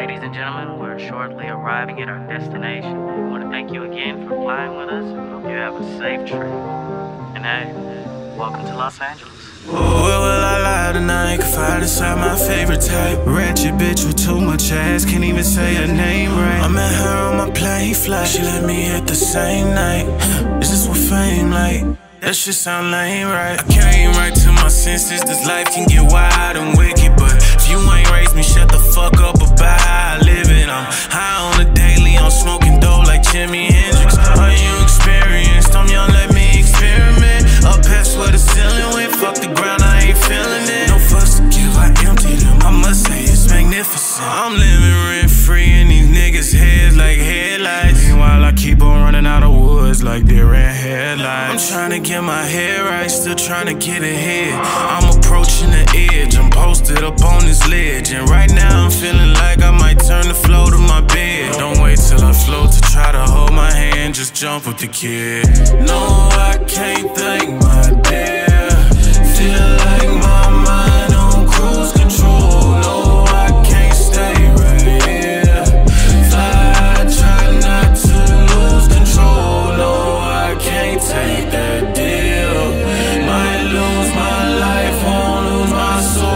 Ladies and gentlemen, we're shortly arriving at our destination. We want to thank you again for flying with us. We hope you have a safe trip. And hey, welcome to Los Angeles. Where will I lie tonight? Confide inside my favorite type. Ratchet bitch with too much ass, can't even say her name right. I met her on my plane flight, she let me hit the same night. Is this what fame like? That shit sound lame, right? I came right to my senses, this life can get wild and wicked, but if you ain't raised me, shut the fuck up about how I live it. I'm high on the daily, I'm smoking dope like Jimi Hendrix. Are you experienced? I'm young, let me experiment. Up past where the ceiling went, fuck the ground, I ain't feeling it. No fuss to give, I empty them, I must say it's magnificent. I'm living rent-free in these niggas' heads like headlights. Meanwhile, I keep on running out of woods like deer in headlights. I'm trying to get my head right, still trying to get ahead. I'm approaching the edge, I'm posted up on this ledge, and right now I'm feeling like I might turn the flow to my bed. Don't wait till I float to try to hold my hand, just jump with the kid. No, I can't thank my dear. Feel like my mind on cruise control. No, I can't stay right here. Fly, try not to lose control. No, I can't take that deal. Might lose my life, won't lose my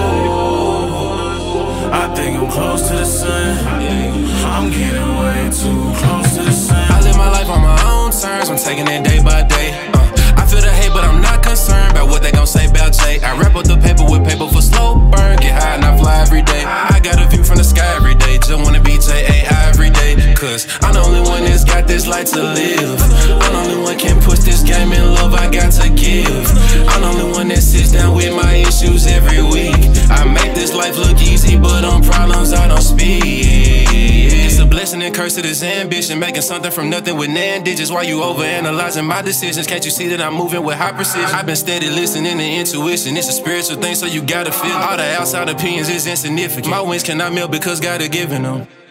soul. I think I'm close to the sun. I'm getting way too close to the sun. I live my life on my own terms, I'm taking it day by day. I feel the hate, but I'm not concerned about what they gon' say about Jay. I wrap up the paper with paper for slow burn, get high and I fly every day. I got a view from the sky every day, just wanna be J.A.I. every day. Cause I'm the only one that's got this life to live. I'm the only one can push this game in love I got to give. I'm the only one that sits down with my issues every week. I make this life look easy, but on problems I don't speak. It's a blessing and curse to this ambition, making something from nothing with nan digits. Why you overanalyzing my decisions? Can't you see that I'm moving with high precision? I've been steady listening to intuition. It's a spiritual thing, so you gotta feel it. All the outside opinions is insignificant. My wings cannot melt because God has given them.